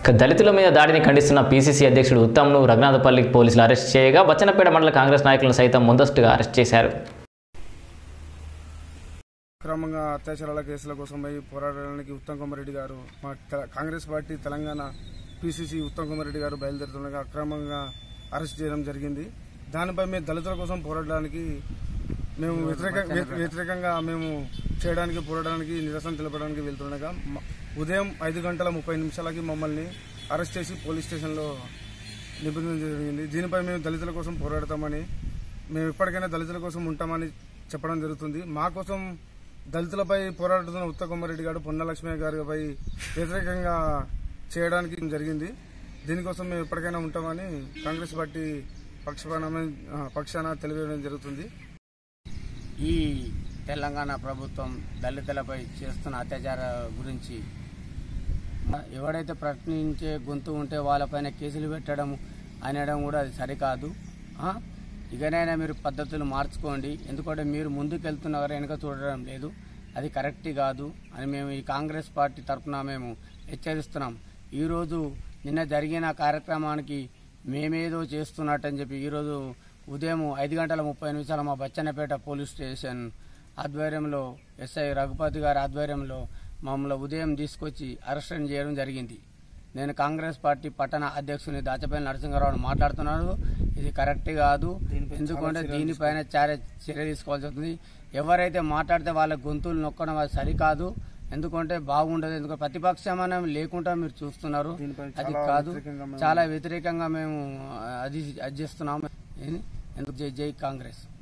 దళితుల మీద దాడిని ఖండిస్తున్న పీసీసీ అధ్యక్షుడు ఉత్తమ్ను రఘునాథపల్లి పోలీసులు అరెస్ట్ చేయగా బచ్చన్నపేట మండల కాంగ్రెస్ నాయకులను సైతం ముందస్తుగా అరెస్ట్ చేశారు. అక్రమంగా అత్యాచారాల కేసుల కోసమై పోరాడడానికి ఉత్తమ్ కుమార్ రెడ్డి గారు మా కాంగ్రెస్ పార్టీ తెలంగాణ పీసీసీ ఉత్తమ్ కుమార్ రెడ్డి గారు బయలుదేరుతుండగా అక్రమంగా అరెస్ట్ చేయడం జరిగింది. దానిపై మేము దళితుల కోసం పోరాడడానికి మేము వ్యతిరేకంగా మేము పోరాడడానికి నిరసన తెలపడానికి వెళ్తుండగా ఉదయం 5:30 మమ్మల్ని అరెస్ట్ చేసి పోలీస్ స్టేషన్లో నిబంధన జరిగింది. దీనిపై మేము దళితుల కోసం పోరాడతామని, మేము ఇప్పటికైనా దళితుల కోసం ఉంటామని చెప్పడం జరుగుతుంది. మా కోసం దళితులపై పోరాడుతున్న ఉత్తమ్ కుమార్ రెడ్డి గారు పొన్నలక్ష్మి గారిపై వ్యతిరేకంగా చేయడానికి జరిగింది. దీనికోసం మేము ఎప్పటికైనా ఉంటామని కాంగ్రెస్ పార్టీ పక్షాన తెలియజేయడం జరుగుతుంది. ఈ తెలంగాణ ప్రభుత్వం దళితులపై చేస్తున్న అత్యాచార గురించి ఎవడైతే ప్రశ్నించే గొంతు ఉంటే వాళ్ళపైన కేసులు పెట్టడం అనడం కూడా అది సరికాదు. ఇకనైనా మీరు పద్ధతులు మార్చుకోండి. ఎందుకంటే మీరు ముందుకెళ్తున్నారు, వెనుక చూడడం లేదు, అది కరెక్ట్ కాదు అని మేము ఈ కాంగ్రెస్ పార్టీ తరఫున మేము హెచ్చరిస్తున్నాం. ఈరోజు నిన్న జరిగిన కార్యక్రమానికి మేమేదో చేస్తున్నట్టని చెప్పి ఈరోజు ఉదయం 5:30 మా బచ్చన్నపేట పోలీస్ స్టేషన్ ఆధ్వర్యంలో ఎస్ఐ రఘుపతి గారి ఆధ్వర్యంలో మమ్మల్ని ఉదయం తీసుకొచ్చి అరెస్ట్ చేయడం జరిగింది. నేను కాంగ్రెస్ పార్టీ పట్టణ అధ్యక్షుని దాచపల్లి నరసింహారావు మాట్లాడుతున్నాను. ఇది కరెక్ట్ కాదు. ఎందుకంటే దీనిపైన చర్య తీసుకోవాల్సి వస్తుంది. ఎవరైతే మాట్లాడితే వాళ్ళ గొంతులు నొక్కడం అది సరికాదు. ఎందుకంటే బాగుండదు. ఎందుకంటే ప్రతిపక్షం లేకుండా మీరు చూస్తున్నారు, అది కాదు. చాలా వ్యతిరేకంగా మేము అది చేస్తున్నాము. ఎందుకు జై కాంగ్రెస్.